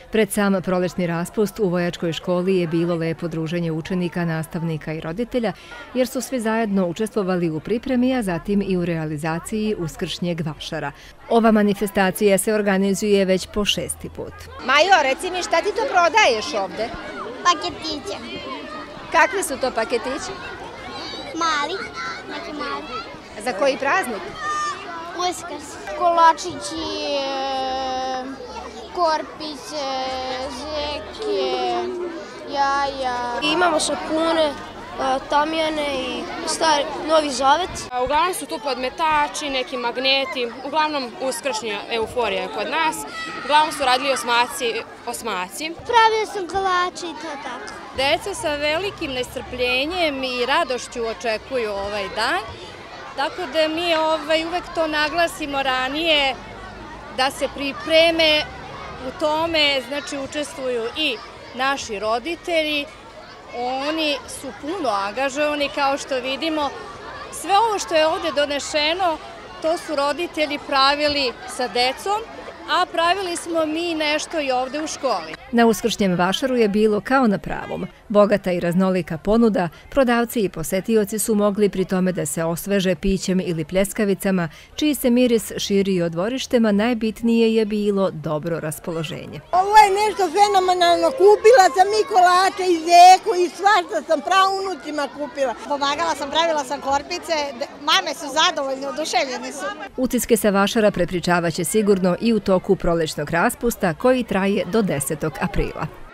Pred sam prolećni raspust u Vojačkoj školi je bilo lepo druženje učenika, nastavnika i roditelja, jer su svi zajedno učestvovali u pripremi, a zatim i u realizaciji uskršnjeg vašara. Ova manifestacija se organizuje već po 6. put. Majo, reci mi, šta ti to prodaješ ovde? Paketiće. Kakvi su to paketići? Mali, neki mali. Za koji praznik? Uskrs. Kolačići, korpice, žeke, jaja. Imamo sapune, tamjane i Novi Zavet. Uglavnom su tu podmetači, neki magneti, uglavnom uskršnja euforija je kod nas. Uglavnom su radili osmaci. Pravila sam kolače i to tako. Deca sa velikim nestrpljenjem i radošću očekuju ovaj dan. Tako da mi uvek to naglasimo ranije, da se pripreme u tome, znači učestvuju i naši roditelji. Oni su puno angažovani, kao što vidimo. Sve ovo što je ovde donešeno, to su roditelji pravili sa decom, a pravili smo mi nešto i ovde u školi. Na uskršnjem vašaru je bilo kao na pravom. Bogata i raznolika ponuda, prodavci i posetioci su mogli pri tome da se osveže pićem ili pljeskavicama, čiji se miris širio od dvorištima, najbitnije je bilo dobro raspoloženje. Ovo je nešto fenomenalno. Kupila sam i kolače i zeku i svašta sam praunucima kupila. Pomagala sam, pravila sam korpice, mame su zadovoljne, oduševljene su. Utiske sa vašara prepričavaće sigurno i u toku prolećnog raspusta koji traje do 10. aprila.